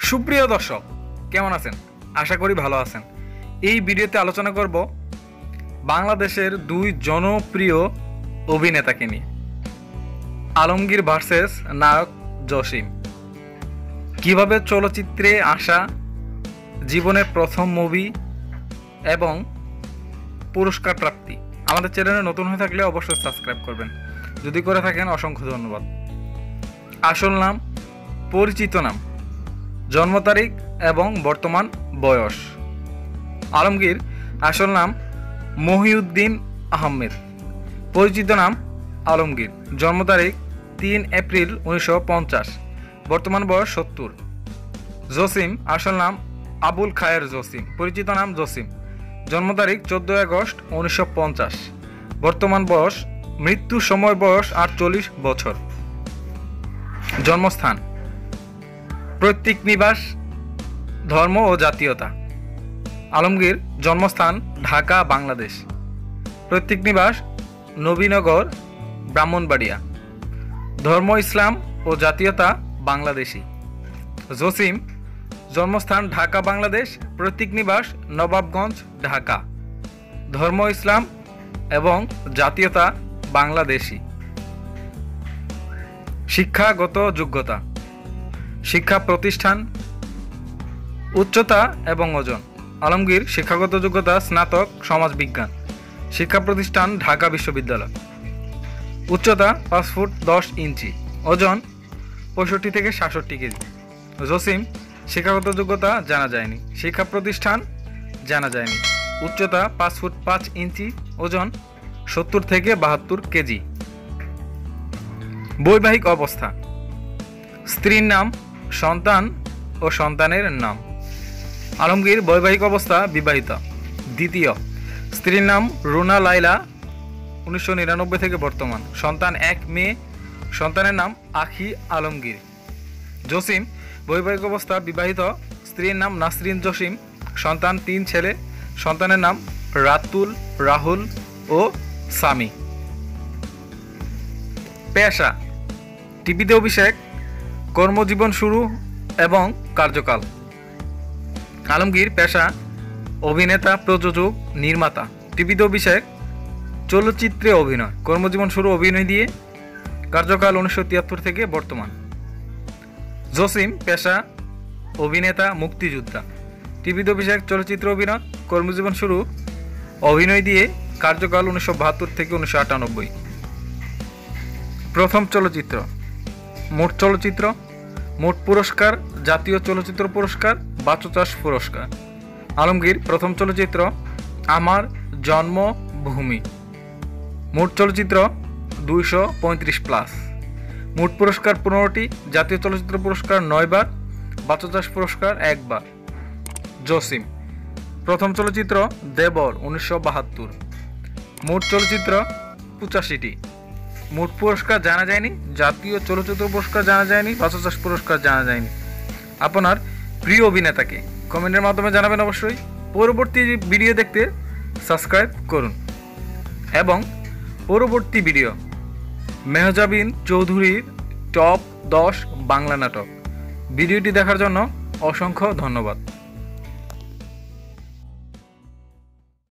সুপ্রিয় দর্শক, কেমন আছেন? আশা করি ভালো আছেন। এই ভিডিওতে আলোচনা করব বাংলাদেশের দুই জনপ্রিয় অভিনেতাকে নিয়ে, আলমগীর ভার্সেস নায়ক জসিম। কিভাবে চলচ্চিত্রে আসা, জীবনের প্রথম মুভি এবং পুরস্কার প্রাপ্তি। আমাদের চ্যানেলে নতুন হয়ে থাকলে অবশ্যই সাবস্ক্রাইব করবেন, যদি করে থাকেন অসংখ্য ধন্যবাদ। আসল নাম, পরিচিত নাম, জন্ম তারিখ এবং বর্তমান বয়স। আলমগীর আসল নাম মহিউদ্দিন আহমেদ, পরিচিত নাম আলমগীর, জন্ম তারিখ 3 এপ্রিল 1950, বর্তমান বয়স 70। জসিম আসল নাম আবুল খায়ের জসিম, পরিচিত নাম জসিম, জন্ম তারিখ 14 আগস্ট 1950, বর্তমান বয়স, মৃত্যুর সময় বয়স 48 বছর। জন্মস্থান পৈতৃক নিবাস, ধর্ম ও জাতীয়তা। আলমগীর জন্মস্থান ঢাকা, বাংলাদেশ। পৈতৃক নিবাস নবীনগর, ব্রাহ্মণবাড়িয়া। ধর্ম ইসলাম ও জাতীয়তা বাংলাদেশি। জসিম জন্মস্থান ঢাকা, বাংলাদেশ। পৈতৃক নিবাস নবাবগঞ্জ, ঢাকা। ধর্ম ইসলাম এবং জাতীয়তা বাংলাদেশি। শিক্ষাগত যোগ্যতা, শিক্ষা প্রতিষ্ঠান, উচ্চতা এবং ওজন। আলমগীর শিক্ষাগত যোগ্যতা স্নাতক সমাজবিজ্ঞান, শিক্ষা প্রতিষ্ঠান ঢাকা বিশ্ববিদ্যালয়। উচ্চতা 5 ফুট 10 ইঞ্চি, ওজন 65 থেকে 67 কেজি। জসিম শিক্ষাগত যোগ্যতা জানা যায়নি, শিক্ষা প্রতিষ্ঠান জানা যায়নি। উচ্চতা 5 ফুট 5 ইঞ্চি, ওজন 70 থেকে 72 কেজি। বৈবাহিক অবস্থা, স্ত্রীর নাম, সন্তান ও সন্তানের নাম। আলমগীর বৈবাহিক অবস্থা বিবাহিত। দ্বিতীয়, স্ত্রীর নাম রুনা লাইলা, 1999 থেকে বর্তমান। সন্তান 1 মেয়ে, সন্তানের নাম আখি আলমগীর। জসিম বৈবাহিক অবস্থা বিবাহিত, স্ত্রীর নাম নাসরিন জসিম, সন্তান 3 ছেলে, সন্তানের নাম রাতুল, রাহুল ও সামি। পেশা, টিভিতে অভিষেক, কর্মজীবন শুরু এবং কার্যকাল। আলমগীর পেশা অভিনেতা, প্রযোজক, নির্মাতা। টিভিতে অভিষেক, চলচ্চিত্রে অভিনয়। কর্মজীবন শুরু অভিনয় দিয়ে, কার্যকাল 1973 থেকে বর্তমান। জসিম পেশা অভিনেতা, মুক্তিযোদ্ধা। টিভিতে অভিষেক, চলচ্চিত্র অভিনয়, কর্মজীবন শুরু অভিনয় দিয়ে, কার্যকাল 1972 থেকে 1998। প্রথম চলচ্চিত্র, মোট চলচ্চিত্র, মোট পুরস্কার, জাতীয় চলচ্চিত্র পুরস্কার, বাচসাস পুরস্কার। আলমগীর প্রথম চলচ্চিত্র আমার জন্মভূমি, মোট চলচ্চিত্র 235+। মোট পুরস্কার 15টি, জাতীয় চলচ্চিত্র পুরস্কার 9 বার, বাচসাস পুরস্কার 1 বার। জসিম প্রথম চলচ্চিত্র দেবর, 1972, মোট চলচ্চিত্র 85টি। মোট পুরস্কার জানা যায়নি, জাতীয় চলচ্চিত্র পুরস্কার জানা যায়নি, বাচসাস পুরস্কার জানা যায়নি। আপনার প্রিয় অভিনেতাকে কমেন্টের মাধ্যমে জানাবেন অবশ্যই। পরবর্তী ভিডিও দেখতে সাবস্ক্রাইব করুন এবং পরবর্তী ভিডিও মেহজাবিন চৌধুরীর টপ 10 বাংলা নাটক ভিডিওটি দেখার জন্য অসংখ্য ধন্যবাদ।